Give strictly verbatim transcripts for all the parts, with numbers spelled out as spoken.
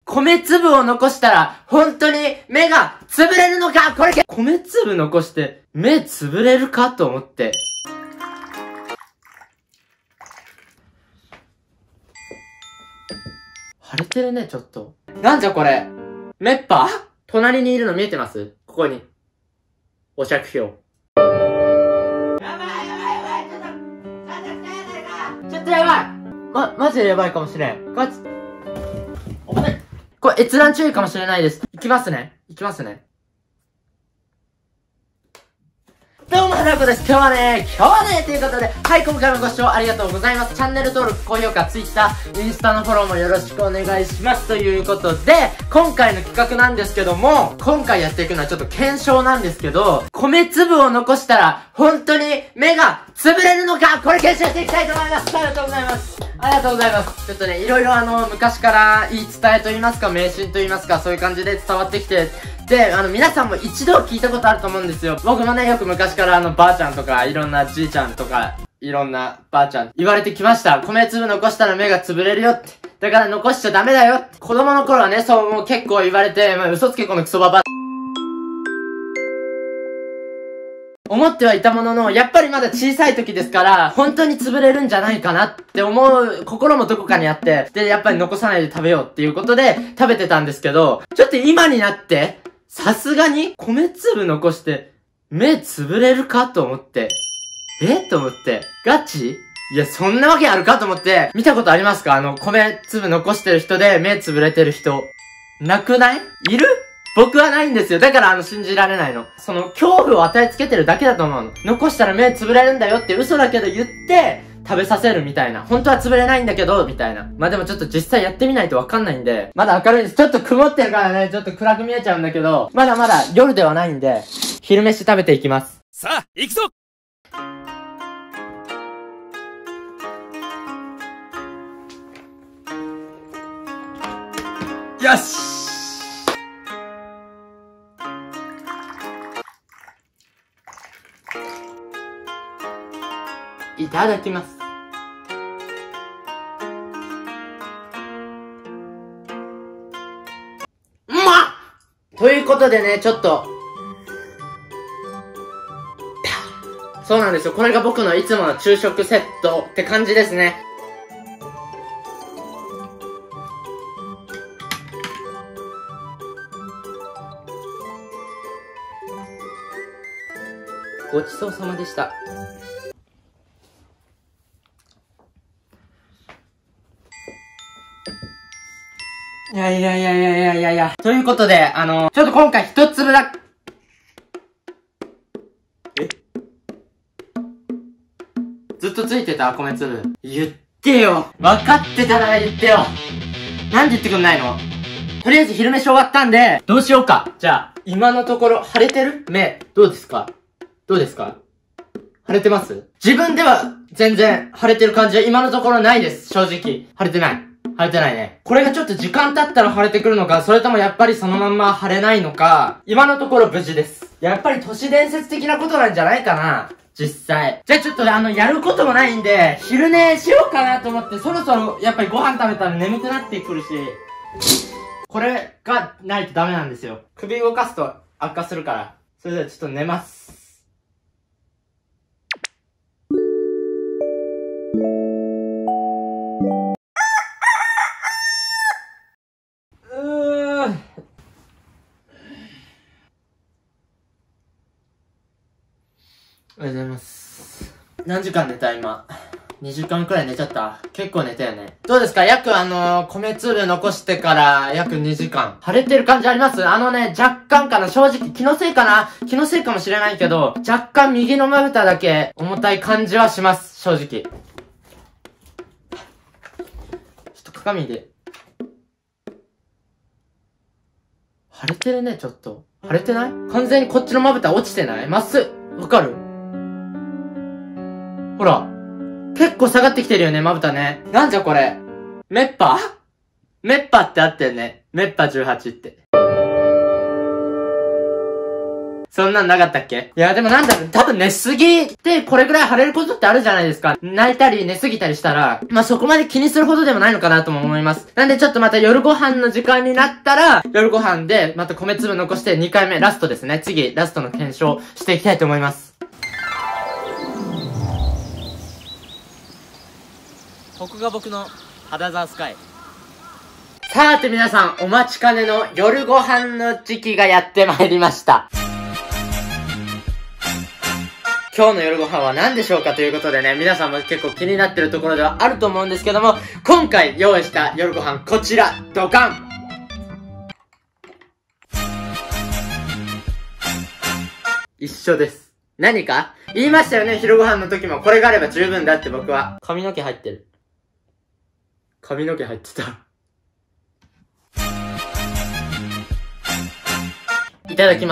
米粒を残したら、本当に目が潰れるのかこれけ、米粒残して、目潰れるかと思って。腫れてるね、ちょっと。なんじゃこれ。熱波？隣にいるの見えてます？ここに。お借票。やばいやばいやばいちょっと、ちょっとやばいま、マジでやばいかもしれん。ガチ。おぶね。これ閲覧注意かもしれないです。いきますね。いきますね。どうも、はなこです。今日はね、今日はね、ということで、はい、今回もご視聴ありがとうございます。チャンネル登録、高評価、Twitter、インスタのフォローもよろしくお願いします。ということで、今回の企画なんですけども、今回やっていくのはちょっと検証なんですけど、米粒を残したら、本当に目が潰れるのかこれ検証していきたいと思います。ありがとうございます。ありがとうございます。ちょっとね、いろいろあの、昔から言い伝えと言いますか、迷信と言いますか、そういう感じで伝わってきて、で、あの、皆さんも一度聞いたことあると思うんですよ。僕もね、よく昔からあの、ばあちゃんとか、いろんなじいちゃんとか、いろんなばあちゃん、言われてきました。米粒残したら目が潰れるよって。だから残しちゃダメだよって。子供の頃はね、そうもう結構言われて、まあ、嘘つけこのクソババ。思ってはいたものの、やっぱりまだ小さい時ですから、本当に潰れるんじゃないかなって思う心もどこかにあって、で、やっぱり残さないで食べようっていうことで食べてたんですけど、ちょっと今になって、さすがに米粒残して目潰れるかと思って。えと思って。ガチ？いや、そんなわけあるかと思って、見たことありますか？あの、米粒残してる人で目潰れてる人。なくない？いる？僕はないんですよ。だからあの信じられないの。その恐怖を与えつけてるだけだと思うの。残したら目潰れるんだよって嘘だけど言って、食べさせるみたいな。本当は潰れないんだけど、みたいな。まあでもちょっと実際やってみないとわかんないんで、まだ明るいです。ちょっと曇ってるからね、ちょっと暗く見えちゃうんだけど、まだまだ夜ではないんで、昼飯食べていきます。 さあ、行くぞ！ よし！いただきます。うまっ！ということでね、ちょっと。そうなんですよ。これが僕のいつもの昼食セットって感じですね。ごちそうさまでした。いやいやいやいやいやいやいや。ということで、あの、ちょっと今回一粒だ。え？ずっとついてた米粒。言ってよ。分かってたなら言ってよ。なんで言ってくんないの？とりあえず昼飯終わったんで、どうしようか。じゃあ、今のところ、腫れてる？目、どうですか？どうですか？腫れてます？自分では全然腫れてる感じは今のところないです。正直。腫れてない。腫れてないね。これがちょっと時間経ったら腫れてくるのか、それともやっぱりそのまんま腫れないのか、今のところ無事です。やっぱり都市伝説的なことなんじゃないかな。実際。じゃあちょっとね、あの、やることもないんで、昼寝しようかなと思って、そろそろやっぱりご飯食べたら眠くなってくるし、これがないとダメなんですよ。首動かすと悪化するから。それではちょっと寝ます。おはようございます。何時間寝た今。にじかんくらい寝ちゃった。結構寝たよね。どうですか？約あのー、米粒残してから約にじかん。腫れてる感じあります？あのね、若干かな。正直気のせいかな。気のせいかもしれないけど、若干右のまぶただけ重たい感じはします。正直。ちょっと鏡で。腫れてるね、ちょっと。腫れてない？完全にこっちのまぶた落ちてない？まっすぐ。わかる？ほら。結構下がってきてるよね、まぶたね。なんじゃこれ。メッパ？メッパってあってんね。メッパじゅうはちって。 そんなんなかったっけ？いや、でもなんだろう、多分寝すぎってこれぐらい腫れることってあるじゃないですか。泣いたり寝すぎたりしたら、まあ、そこまで気にするほどでもないのかなとも思います。なんでちょっとまた夜ご飯の時間になったら、夜ご飯でまた米粒残してにかいめ、ラストですね。次、ラストの検証していきたいと思います。ここが僕の肌沢スカイ。さて皆さん、お待ちかねの夜ご飯の時期がやってまいりました。今日の夜ご飯は何でしょうかということでね、皆さんも結構気になってるところではあると思うんですけども、今回用意した夜ご飯こちら、ドカン！一緒です。何か言いましたよね、昼ご飯の時も。これがあれば十分だって僕は。髪の毛入ってる。髪の毛入ってた。いただきます。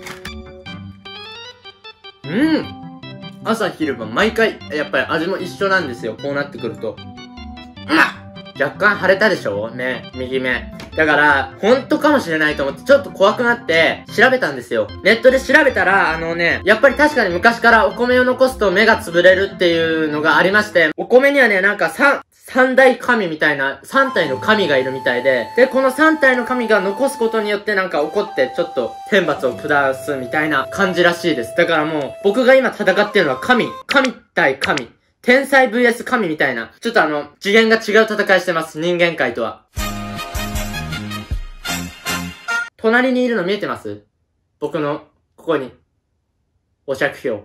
うん。朝昼晩毎回、やっぱり味も一緒なんですよ。こうなってくると。うまっ！若干腫れたでしょ目、右目。だから、本当かもしれないと思って、ちょっと怖くなって、調べたんですよ。ネットで調べたら、あのね、やっぱり確かに昔からお米を残すと目が潰れるっていうのがありまして、お米にはね、なんか三、三大神みたいな、三体の神がいるみたいで、で、この三体の神が残すことによってなんか怒って、ちょっと天罰を下すみたいな感じらしいです。だからもう、僕が今戦ってるのは神。神対神。天才 ブイエス 神みたいな、ちょっとあの、次元が違う戦いしてます。人間界とは。隣にいるの見えてます？僕の、ここに。お借票。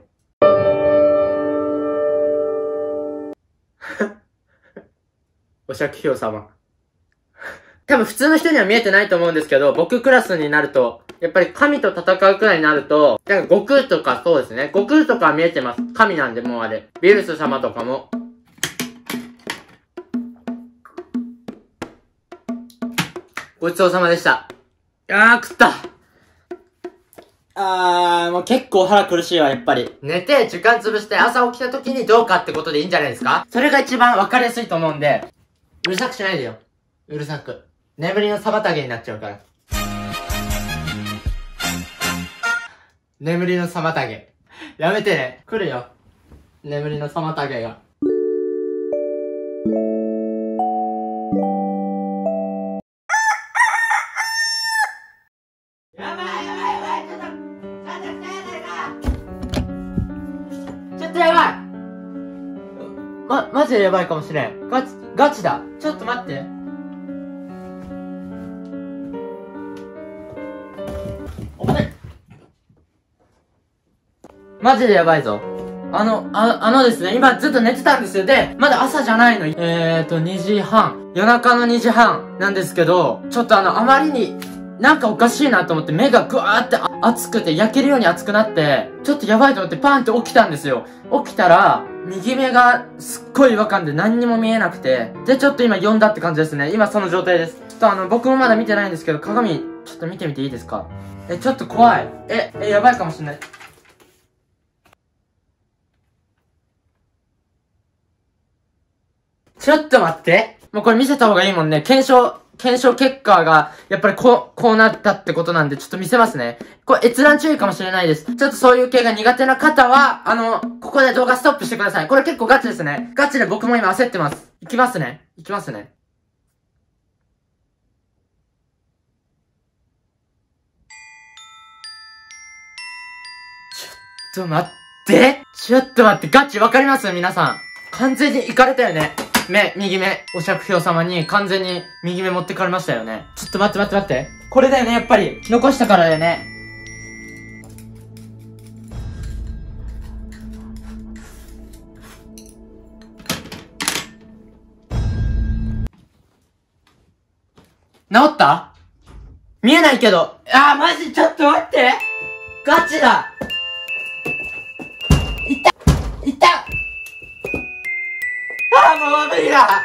お借票様。多分普通の人には見えてないと思うんですけど、僕クラスになると、やっぱり神と戦うくらいになると、なんか悟空とかそうですね。悟空とかは見えてます。神なんでもうあれ。ビルス様とかも。ごちそうさまでした。あー、食った。あー、もう結構腹苦しいわ、やっぱり。寝て、時間潰して朝起きた時にどうかってことでいいんじゃないですか？それが一番わかりやすいと思うんで、うるさくしないでよ。うるさく。眠りの妨げになっちゃうから。眠りの妨げ。やめてね。来るよ。眠りの妨げが。やばいやばいやばい、ちょっと、ちょっと来てやないか。ちょっとやばい。ま、マジでやばいかもしれん。ガチ、ガチだ。ちょっと待って。お前。マジでやばいぞ。あの、あ、あのですね、今ずっと寝てたんですよ。で、まだ朝じゃないの。えーと、にじはん。夜中のにじはんなんですけど、ちょっとあの、あまりに、なんかおかしいなと思って目がぐわーって熱くて焼けるように熱くなって、ちょっとやばいと思ってパーンって起きたんですよ。起きたら、右目がすっごい違和感で何にも見えなくて、で、ちょっと今呼んだって感じですね。今その状態です。ちょっとあの、僕もまだ見てないんですけど、鏡、ちょっと見てみていいですか？え、ちょっと怖い。え、え、やばいかもしんない。ちょっと待って。もうこれ見せた方がいいもんね。検証、検証結果が、やっぱりこう、こうなったってことなんで、ちょっと見せますね。これ閲覧注意かもしれないです。ちょっとそういう系が苦手な方は、あの、ここで動画ストップしてください。これ結構ガチですね。ガチで僕も今焦ってます。いきますね。いきますね。ちょっと待って。ちょっと待って。ガチわかります皆さん。完全にいかれたよね。目、右目、お借票様に完全に右目持ってかれましたよね。ちょっと待って待って待って。これだよね、やっぱり。残したからだよね。治った？見えないけど。あー、マジちょっと待って。ガチだ。いった！いった！あー、もう無理だ。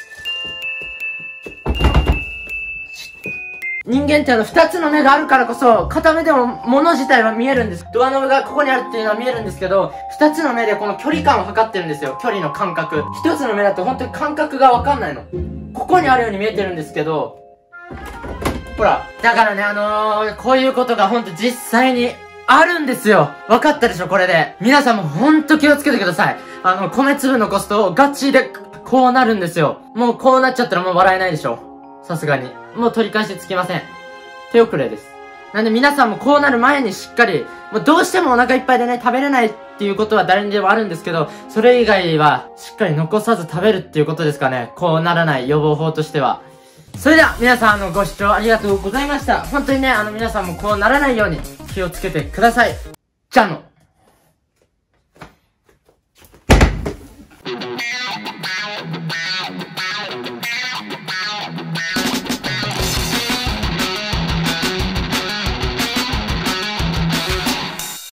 人間ってあの二つの目があるからこそ、片目でも物自体は見えるんです。ドアノブがここにあるっていうのは見えるんですけど、二つの目でこの距離感を測ってるんですよ。距離の感覚。一つの目だと本当に感覚がわかんないの。ここにあるように見えてるんですけど、ほら。だからね、あのー、こういうことが本当実際にあるんですよ。わかったでしょ、これで。皆さんもほんと気をつけてください。あの、米粒残すとガチでこうなるんですよ。もうこうなっちゃったらもう笑えないでしょ。さすがに。もう取り返しつきません。手遅れです。なんで皆さんもこうなる前にしっかり、もうどうしてもお腹いっぱいでね、食べれないっていうことは誰にでもあるんですけど、それ以外はしっかり残さず食べるっていうことですかね。こうならない予防法としては。それでは皆さんあのご視聴ありがとうございました。本当にね、あの皆さんもこうならないように気をつけてください。じゃあの。